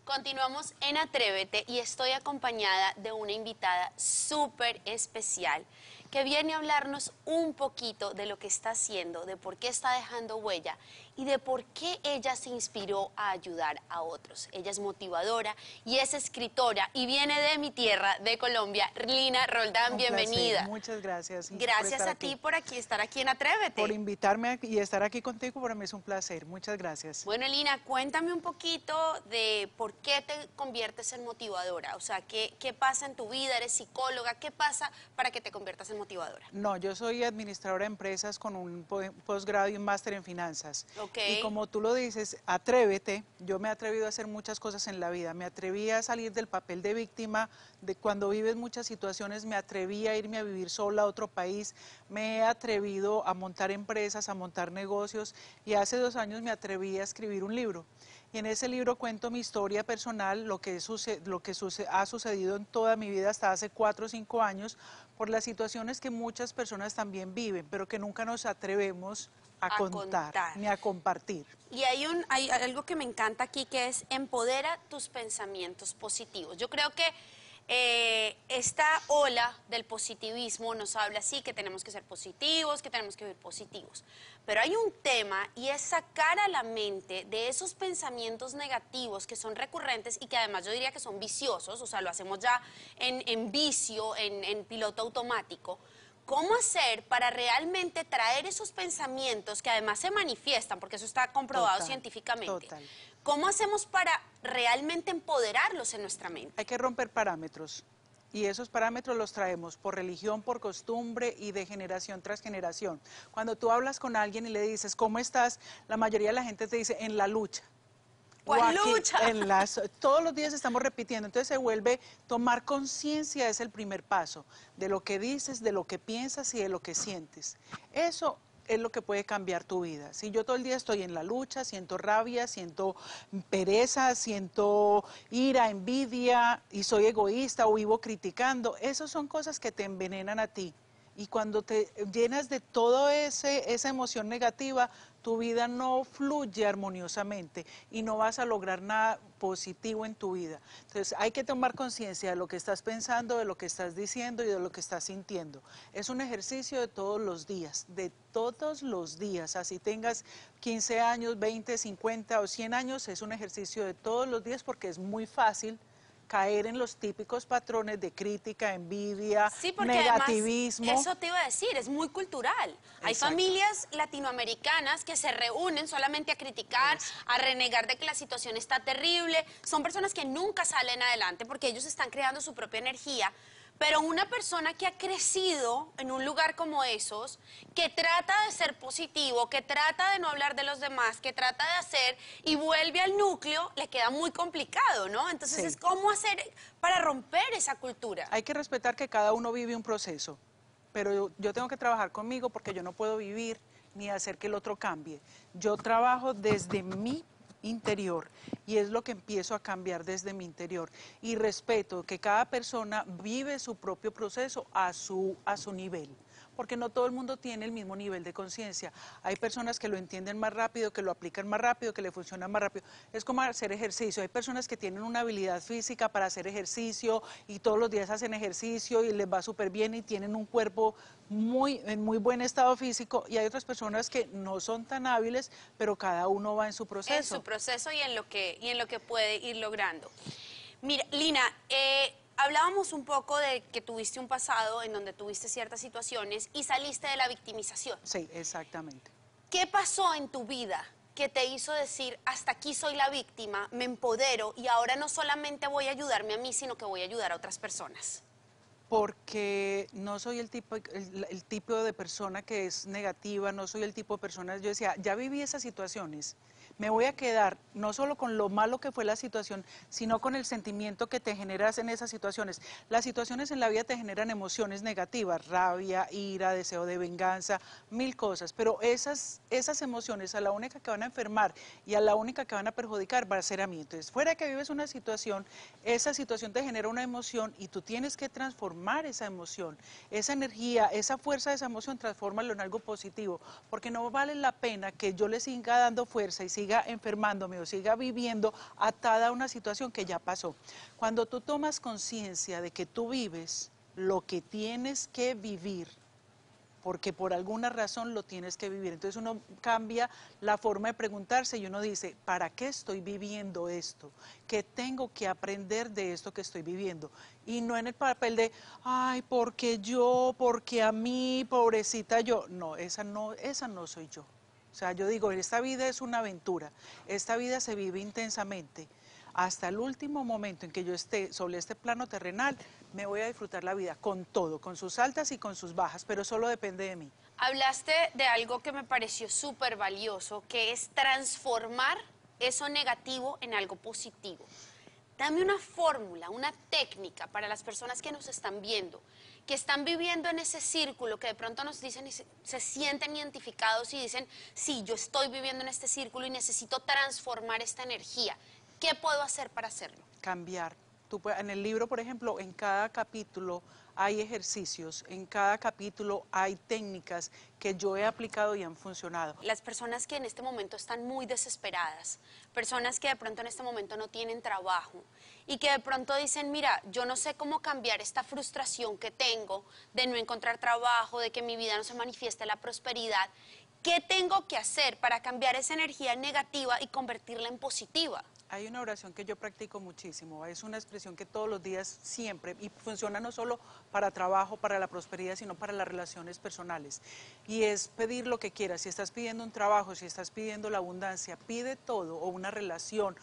Continuamos en Atrévete y estoy acompañada de una invitada súper especial que viene a hablarnos un poquito de lo que está haciendo, de por qué está dejando huella y de por qué ella se inspiró a ayudar a otros. Ella es motivadora y es escritora y viene de mi tierra, de Colombia. Lina Roldán, bienvenida. Placer. Muchas gracias. Gracias a ti por estar aquí en Atrévete. Por invitarme y estar aquí contigo, para mí es un placer. Muchas gracias. Bueno, Lina, cuéntame un poquito de por qué te conviertes en motivadora. O sea, ¿qué pasa en tu vida? ¿Eres psicóloga? ¿Qué pasa para que te conviertas en motivadora? No, yo soy administradora de empresas con un posgrado y un máster en finanzas. Okay. Y como tú lo dices, atrévete. Yo me he atrevido a hacer muchas cosas en la vida. Me atreví a salir del papel de víctima, de cuando vives muchas situaciones, me atreví a irme a vivir sola a otro país, me he atrevido a montar empresas, a montar negocios, y hace 2 años me atreví a escribir un libro. Y en ese libro cuento mi historia personal, lo que ha sucedido en toda mi vida hasta hace 4 o 5 años, por las situaciones que muchas personas también viven, pero que nunca nos atrevemos a contar ni a compartir. Y hay algo que me encanta aquí, que es empodera tus pensamientos positivos. Yo creo que esta ola del positivismo nos habla así, que tenemos que ser positivos, que tenemos que vivir positivos. Pero hay un tema y es sacar a la mente de esos pensamientos negativos que son recurrentes y que además yo diría que son viciosos, o sea, lo hacemos ya en vicio, en piloto automático. ¿Cómo hacer para realmente traer esos pensamientos que además se manifiestan, porque eso está comprobado científicamente? Total. ¿Cómo hacemos para realmente empoderarlos en nuestra mente? Hay que romper parámetros. Y esos parámetros los traemos por religión, por costumbre y de generación tras generación. Cuando tú hablas con alguien y le dices, ¿cómo estás? La mayoría de la gente te dice, en la lucha. ¿Cuál lucha? Todos los días estamos repitiendo, entonces se vuelve, tomar conciencia es el primer paso, de lo que dices, de lo que piensas y de lo que sientes. Eso es lo que puede cambiar tu vida. Si yo todo el día estoy en la lucha, siento rabia, siento pereza, siento ira, envidia y soy egoísta o vivo criticando, esas son cosas que te envenenan a ti. Y cuando te llenas de toda esa emoción negativa, tu vida no fluye armoniosamente y no vas a lograr nada positivo en tu vida. Entonces hay que tomar conciencia de lo que estás pensando, de lo que estás diciendo y de lo que estás sintiendo. Es un ejercicio de todos los días, así tengas 15 años, 20, 50 o 100 años, es un ejercicio de todos los días porque es muy fácil caer en los típicos patrones de crítica, envidia, negativismo. Además, eso te iba a decir, es muy cultural. Exacto. Hay familias latinoamericanas que se reúnen solamente a criticar, a renegar de que la situación está terrible. Son personas que nunca salen adelante porque ellos están creando su propia energía. Pero una persona que ha crecido en un lugar como esos, que trata de ser positivo, que trata de no hablar de los demás, que trata de hacer y vuelve al núcleo, le queda muy complicado, ¿no? Entonces es cómo hacer para romper esa cultura. Hay que respetar que cada uno vive un proceso, pero yo tengo que trabajar conmigo porque yo no puedo vivir ni hacer que el otro cambie. Yo trabajo desde mi interior y es lo que empiezo a cambiar desde mi interior y respeto que cada persona vive su propio proceso a su nivel, porque no todo el mundo tiene el mismo nivel de conciencia. Hay personas que lo entienden más rápido, que lo aplican más rápido, que le funcionan más rápido. Es como hacer ejercicio. Hay personas que tienen una habilidad física para hacer ejercicio y todos los días hacen ejercicio y les va súper bien y tienen un cuerpo en muy buen estado físico, y hay otras personas que no son tan hábiles, pero cada uno va en su proceso. En su proceso y en lo que puede ir logrando. Mira, Lina, hablábamos un poco de que tuviste un pasado en donde tuviste ciertas situaciones y saliste de la victimización. Sí, exactamente. ¿Qué pasó en tu vida que te hizo decir, hasta aquí soy la víctima, me empodero y ahora no solamente voy a ayudarme a mí, sino que voy a ayudar a otras personas? Porque no soy el tipo de persona que es negativa, no soy el tipo de persona, yo decía, ya viví esas situaciones, me voy a quedar no solo con lo malo que fue la situación, sino con el sentimiento que te generas en esas situaciones. Las situaciones en la vida te generan emociones negativas, rabia, ira, deseo de venganza, 1000 cosas, pero esas emociones a la única que van a enfermar y a la única que van a perjudicar va a ser a mí. Entonces, fuera de que vives una situación, esa situación te genera una emoción y tú tienes que transformar esa emoción, esa energía, esa fuerza de esa emoción, transfórmalo en algo positivo, porque no vale la pena que yo le siga dando fuerza y siga siga enfermándome o siga viviendo atada a una situación que ya pasó. Cuando tú tomas conciencia de que tú vives lo que tienes que vivir, porque por alguna razón lo tienes que vivir. Entonces uno cambia la forma de preguntarse y uno dice, ¿para qué estoy viviendo esto? ¿Qué tengo que aprender de esto que estoy viviendo? Y no en el papel de, ay, porque yo, porque a mí, pobrecita yo. No, esa no soy yo. O sea, yo digo, esta vida es una aventura, esta vida se vive intensamente. Hasta el último momento en que yo esté sobre este plano terrenal, me voy a disfrutar la vida con todo, con sus altas y con sus bajas, pero solo depende de mí. Hablaste de algo que me pareció súper valioso, que es transformar eso negativo en algo positivo. Dame una fórmula, una técnica para las personas que nos están viendo, que están viviendo en ese círculo, que de pronto nos dicen y se sienten identificados y dicen, sí, yo estoy viviendo en este círculo y necesito transformar esta energía. ¿Qué puedo hacer para hacerlo? Cambiar. En el libro, por ejemplo, en cada capítulo hay ejercicios, en cada capítulo hay técnicas que yo he aplicado y han funcionado. Las personas que en este momento están muy desesperadas, personas que de pronto en este momento no tienen trabajo y que de pronto dicen, mira, yo no sé cómo cambiar esta frustración que tengo de no encontrar trabajo, de que en mi vida no se manifieste la prosperidad. ¿Qué tengo que hacer para cambiar esa energía negativa y convertirla en positiva? Hay una oración que yo practico muchísimo, es una expresión que todos los días siempre, y funciona no solo para trabajo, para la prosperidad, sino para las relaciones personales. Y es pedir lo que quieras, si estás pidiendo un trabajo, si estás pidiendo la abundancia, pide todo, o una relación,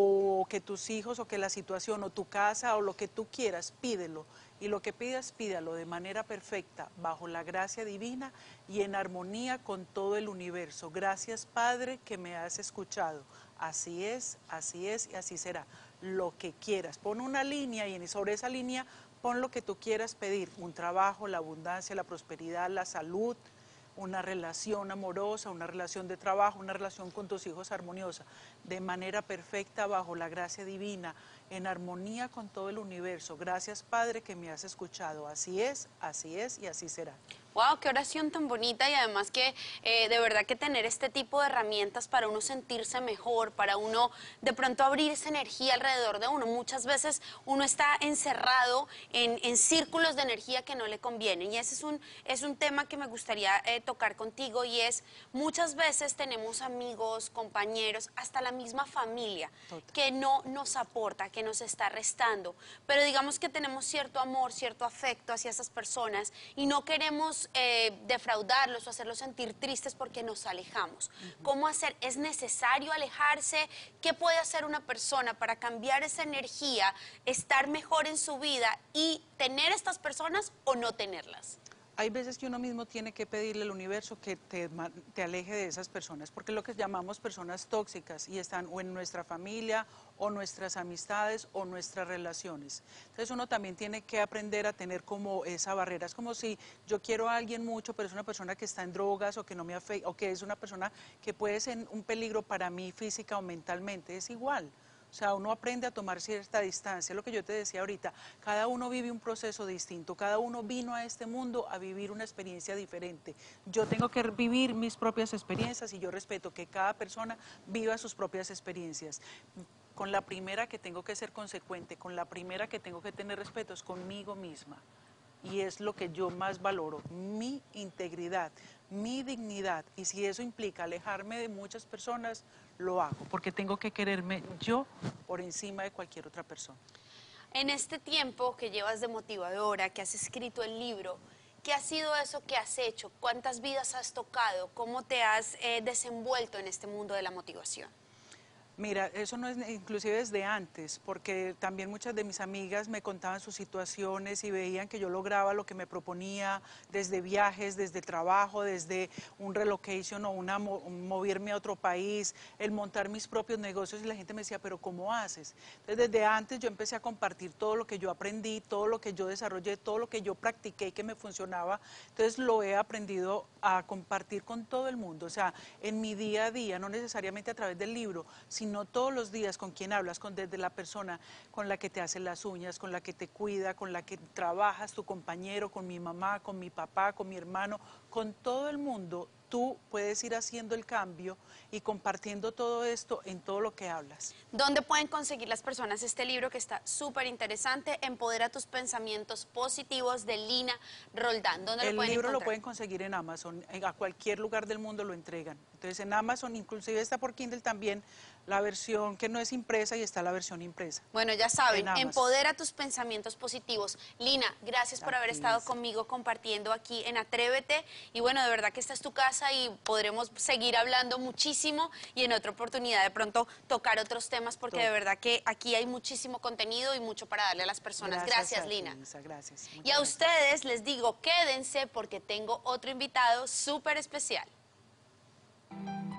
o que tus hijos, o que la situación, o tu casa, o lo que tú quieras, pídelo. Y lo que pidas, pídalo de manera perfecta, bajo la gracia divina y en armonía con todo el universo. Gracias, Padre, que me has escuchado. Así es y así será. Lo que quieras. Pon una línea y sobre esa línea pon lo que tú quieras pedir. Un trabajo, la abundancia, la prosperidad, la salud, una relación amorosa, una relación de trabajo, una relación con tus hijos armoniosa. De manera perfecta, bajo la gracia divina, en armonía con todo el universo. Gracias, Padre, que me has escuchado. Así es y así será. Wow, qué oración tan bonita y además que de verdad que tener este tipo de herramientas para uno sentirse mejor, para uno de pronto abrir esa energía alrededor de uno. Muchas veces uno está encerrado en círculos de energía que no le convienen y ese es un tema que me gustaría tocar contigo y es muchas veces tenemos amigos, compañeros, hasta la misma familia que no nos aporta, que nos está restando, pero digamos que tenemos cierto amor, cierto afecto hacia esas personas y no queremos defraudarlos o hacerlos sentir tristes porque nos alejamos. ¿Cómo hacer? ¿Es necesario alejarse? ¿Qué puede hacer una persona para cambiar esa energía, estar mejor en su vida y tener estas personas o no tenerlas? Hay veces que uno mismo tiene que pedirle al universo que te aleje de esas personas, porque es lo que llamamos personas tóxicas y están o en nuestra familia o nuestras amistades o nuestras relaciones. Entonces uno también tiene que aprender a tener como esa barrera. Es como si yo quiero a alguien mucho, pero es una persona que está en drogas o que no me afecta, o que es una persona que puede ser un peligro para mí física o mentalmente. Es igual. O sea, uno aprende a tomar cierta distancia, lo que yo te decía ahorita, cada uno vive un proceso distinto, cada uno vino a este mundo a vivir una experiencia diferente. Yo tengo que vivir mis propias experiencias y yo respeto que cada persona viva sus propias experiencias. Con la primera que tengo que ser consecuente, con la primera que tengo que tener respeto es conmigo misma. Y es lo que yo más valoro, mi integridad, mi dignidad. Y si eso implica alejarme de muchas personas, lo hago, porque tengo que quererme yo por encima de cualquier otra persona. En este tiempo que llevas de motivadora, que has escrito el libro, ¿qué ha sido eso que has hecho? ¿Cuántas vidas has tocado? ¿Cómo te has desenvuelto en este mundo de la motivación? Mira, eso no es inclusive desde antes, porque también muchas de mis amigas me contaban sus situaciones y veían que yo lograba lo que me proponía desde viajes, desde trabajo, desde un relocation o un moverme a otro país, el montar mis propios negocios y la gente me decía, pero ¿cómo haces? Entonces desde antes yo empecé a compartir todo lo que yo aprendí, todo lo que yo desarrollé, todo lo que yo practiqué y que me funcionaba, entonces lo he aprendido a compartir con todo el mundo, o sea, en mi día a día, no necesariamente a través del libro, sino todos los días con quien hablas, desde la persona con la que te hace las uñas, con la que te cuida, con la que trabajas, tu compañero, con mi mamá, con mi papá, con mi hermano, con todo el mundo. tú puedes ir haciendo el cambio y compartiendo todo esto en todo lo que hablas. ¿Dónde pueden conseguir las personas este libro que está súper interesante? Empodera tus pensamientos positivos, de Lina Roldán. ¿Dónde lo El pueden libro encontrar? lo pueden conseguir en Amazon, a cualquier lugar del mundo lo entregan. Entonces en Amazon, inclusive está por Kindle también la versión que no es impresa y está la versión impresa. Bueno, ya saben, En Amazon. empodera tus pensamientos positivos. Lina, gracias por haber estado conmigo compartiendo aquí en Atrévete. Y bueno, de verdad que esta es tu casa y podremos seguir hablando muchísimo y en otra oportunidad de pronto tocar otros temas porque de verdad que aquí hay muchísimo contenido y mucho para darle a las personas. Gracias, Lina. Gracias. Y a ustedes les digo, quédense porque tengo otro invitado súper especial.